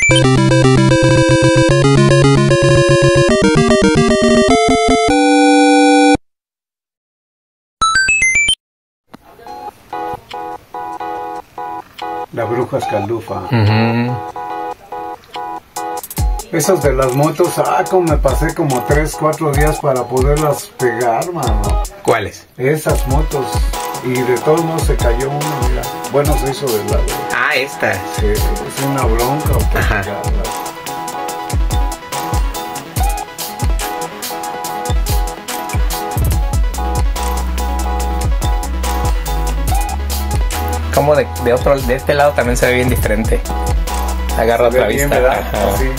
La bruja escaldufa. Esas de las motos, como me pasé como 3, 4 días para poderlas pegar, mano. ¿Cuáles? Esas motos. Y de todos modos se cayó una, mira. Bueno, se hizo de lado. Ah, esta. Sí, es una bronca. Ajá. Como de este lado también se ve bien diferente. Agarra otra vista. ¿Verdad? Sí.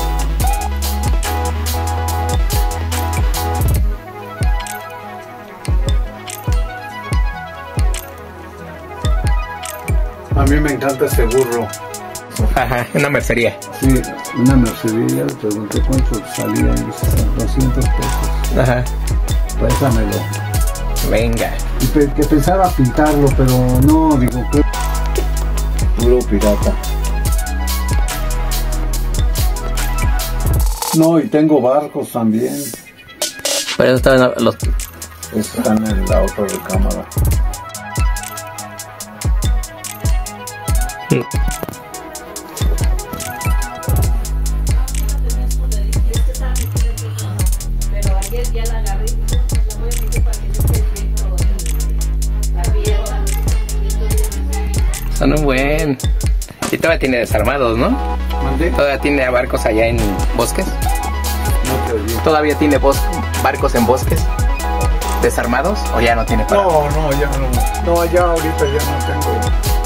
A mí me encanta ese burro. Ajá, una mercería. Sí, una mercería. Le pregunté cuánto salía y dice 200 pesos. Ajá. Préstamelo. Venga. Y que pensaba pintarlo, pero no, digo que... Puro pirata. No, y tengo barcos también. Pero eso estaban los... Están en la otra recámara. Pero ayer ya la agarré, la voy a meter para que no esté viendo la abierta. Son un buen... Y todavía tiene desarmados, ¿no? ¿Mandé? ¿Todavía tiene barcos allá en bosques? No te oí. ¿Todavía tiene barcos en bosques? ¿Desarmados? ¿O ya no tiene para...? No, ya no. No, ya ahorita ya no tengo.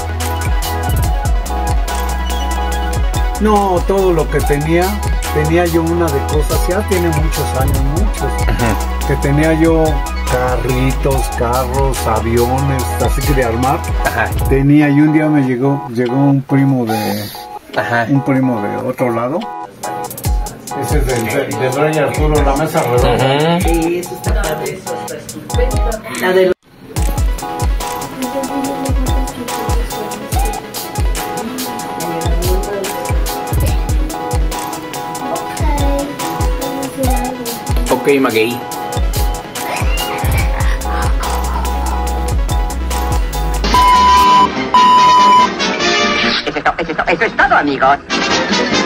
No, todo lo que tenía yo una de cosas, ya tiene muchos años, Ajá. que tenía yo carritos, carros, aviones, así que de armar. Ajá. Tenía, y un día me llegó un primo de otro lado. Ese es de Rey Arturo, la mesa redonda. Sí, eso está padre, eso está estupendo. La de Ok, Maguey. Eso es todo, amigos.